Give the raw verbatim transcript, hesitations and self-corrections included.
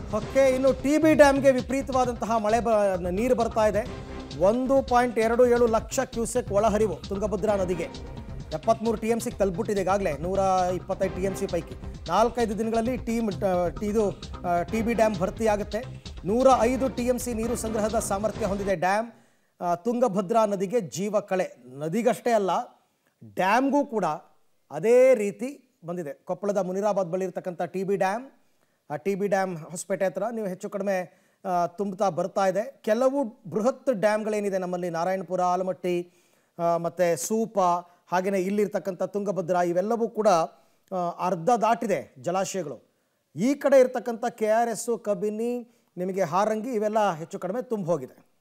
Okay, ಇನ್ನು T B ಡ್ಯಾಮ್ಗೆ ವಿಪರೀತವಾದಂತಹ ಮಳೆ ಬ ನೀರು ಬರ್ತಾ ಇದೆ. ಒಂದು ಪಾಯಿಂಟ್ ಎರಡು ಏಳು ಲಕ್ಷ ಕ್ಯೂಸೆಕ್ ಒಳಹರಿವು ತುಂಗಭದ್ರಾ ನದಿಗೆ. ಎಪ್ಪತ್ತ್ಮೂರು ಟಿ ಎಮ್ ಸಿಗೆ ತಲುಪಿಬಿಟ್ಟಿದೆ ಈಗಾಗಲೇ. ನೂರ ಇಪ್ಪತ್ತೈದು ಟಿ ಎಮ್ ಸಿ ಪೈಕಿ ನಾಲ್ಕೈದು ದಿನಗಳಲ್ಲಿ ಟೀಮ್ ಇದು ಟಿ ಬಿ ಡ್ಯಾಮ್ ಭರ್ತಿಯಾಗುತ್ತೆ. ನೂರ ಐದು ಟಿ ಎಮ್ ಸಿ ನೀರು ಸಂಗ್ರಹದ ಸಾಮರ್ಥ್ಯ ಹೊಂದಿದೆ ಡ್ಯಾಮ್. ತುಂಗಭದ್ರಾ ನದಿಗೆ ಜೀವ ಕಳೆ. ನದಿಗಷ್ಟೇ ಅಲ್ಲ, ಡ್ಯಾಮ್ಗೂ ಕೂಡ ಅದೇ ರೀತಿ ಬಂದಿದೆ. ಕೊಪ್ಪಳದ ಮುನಿರಾಬಾದ್ ಬಳಿ ಇರತಕ್ಕಂಥ ಟಿ ಬಿ ಡ್ಯಾಮ್, ಆ ಟಿ ಬಿ ಡ್ಯಾಮ್ ಹೊಸಪೇಟೆ ಹತ್ರ ನೀವು ಹೆಚ್ಚು ಕಡಿಮೆ ತುಂಬುತ್ತಾ ಬರ್ತಾ ಇದೆ. ಕೆಲವು ಬೃಹತ್ ಡ್ಯಾಮ್ಗಳೇನಿದೆ ನಮ್ಮಲ್ಲಿ, ನಾರಾಯಣಪುರ, ಆಲಮಟ್ಟಿ ಮತ್ತು ಸೂಪ, ಹಾಗೆಯೇ ಇಲ್ಲಿರ್ತಕ್ಕಂಥ ತುಂಗಭದ್ರಾ, ಇವೆಲ್ಲವೂ ಕೂಡ ಅರ್ಧ ದಾಟಿದೆ ಜಲಾಶಯಗಳು. ಈ ಕಡೆ ಇರ್ತಕ್ಕಂಥ ಕೆ ಆರ್ ಎಸ್ಸು, ಕಬಿನಿ, ನಿಮಗೆ ಹಾರಂಗಿ, ಇವೆಲ್ಲ ಹೆಚ್ಚು ಕಡಿಮೆ ತುಂಬ ಹೋಗಿದೆ.